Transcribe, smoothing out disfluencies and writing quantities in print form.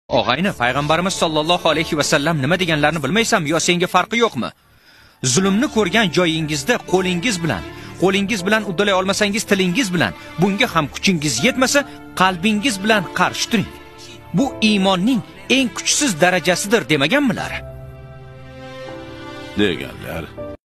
Og'ayni, payg'ambarimiz sollallohu alayhi vasallam nima deganlarini bilmaysanmi yo senga farqi yo'qmi? Zulmni ko'rgan joyingizda qo'lingiz bilan uddalay olmasangiz tilingiz bilan, bunga ham kuchingiz yetmasa qalbingiz bilan qarshi turing. Bu iymonning eng kuchsiz darajasidir demaganmilar? Deganlar.